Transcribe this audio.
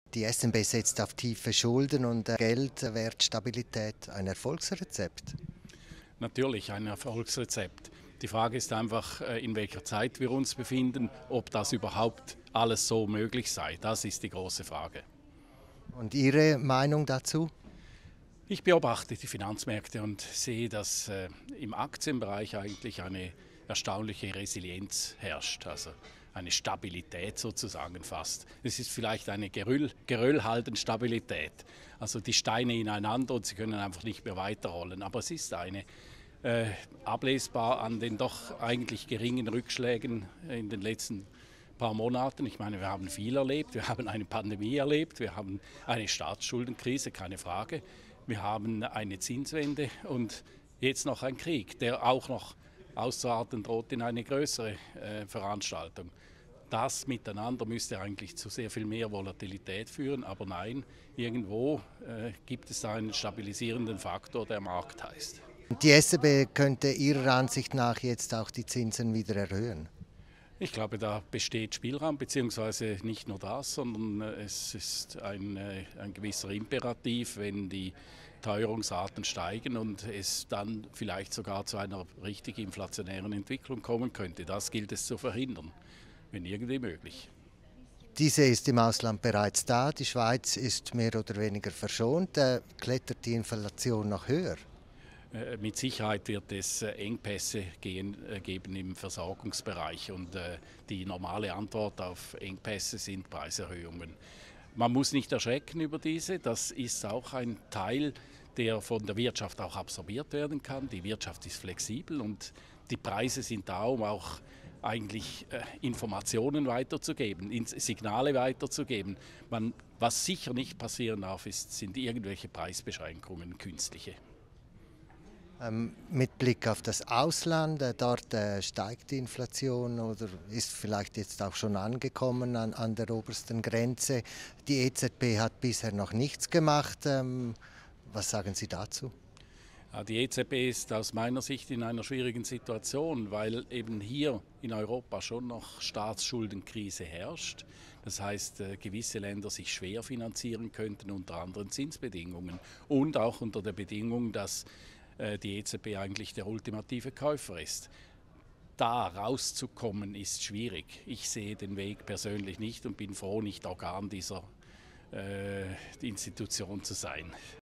Die SNB setzt auf tiefe Schulden und Geldwertstabilität. Ein Erfolgsrezept. Natürlich ein Erfolgsrezept. Die Frage ist einfach, in welcher Zeit wir uns befinden, ob das überhaupt alles so möglich sei. Das ist die große Frage. Und Ihre Meinung dazu? Ich beobachte die Finanzmärkte und sehe, dass im Aktienbereich eigentlich eine erstaunliche Resilienz herrscht, also eine Stabilität sozusagen fast. Es ist vielleicht eine geröllhaltende Stabilität, also die Steine ineinander und sie können einfach nicht mehr weiterrollen. Aber es ist eine ablesbar an den doch eigentlich geringen Rückschlägen in den letzten paar Monaten. Ich meine, wir haben viel erlebt, wir haben eine Pandemie erlebt, wir haben eine Staatsschuldenkrise, keine Frage. Wir haben eine Zinswende und jetzt noch ein Krieg, der auch noch auszuarten droht in eine größere Veranstaltung. Das miteinander müsste eigentlich zu sehr viel mehr Volatilität führen, aber nein, irgendwo gibt es da einen stabilisierenden Faktor, der Markt heißt. Die SNB könnte Ihrer Ansicht nach jetzt auch die Zinsen wieder erhöhen. Ich glaube, da besteht Spielraum, beziehungsweise nicht nur das, sondern es ist ein gewisser Imperativ, wenn die Teuerungsraten steigen und es dann vielleicht sogar zu einer richtig inflationären Entwicklung kommen könnte. Das gilt es zu verhindern, wenn irgendwie möglich. Diese ist im Ausland bereits da. Die Schweiz ist mehr oder weniger verschont. Klettert die Inflation noch höher? Mit Sicherheit wird es Engpässe geben im Versorgungsbereich und die normale Antwort auf Engpässe sind Preiserhöhungen. Man muss nicht erschrecken über diese, das ist auch ein Teil, der von der Wirtschaft auch absorbiert werden kann. Die Wirtschaft ist flexibel und die Preise sind da, um auch eigentlich Informationen weiterzugeben, Signale weiterzugeben. Was sicher nicht passieren darf, sind irgendwelche Preisbeschränkungen, künstliche. Mit Blick auf das Ausland, dort steigt die Inflation oder ist vielleicht jetzt auch schon angekommen an der obersten Grenze. Die EZB hat bisher noch nichts gemacht. Was sagen Sie dazu? Ja, die EZB ist aus meiner Sicht in einer schwierigen Situation, weil eben hier in Europa schon noch Staatsschuldenkrise herrscht. Das heißt, gewisse Länder sich schwer finanzieren könnten unter anderen Zinsbedingungen und auch unter der Bedingung, dass die EZB eigentlich der ultimative Käufer ist. Da rauszukommen ist schwierig. Ich sehe den Weg persönlich nicht und bin froh, nicht Organ dieser Institution zu sein.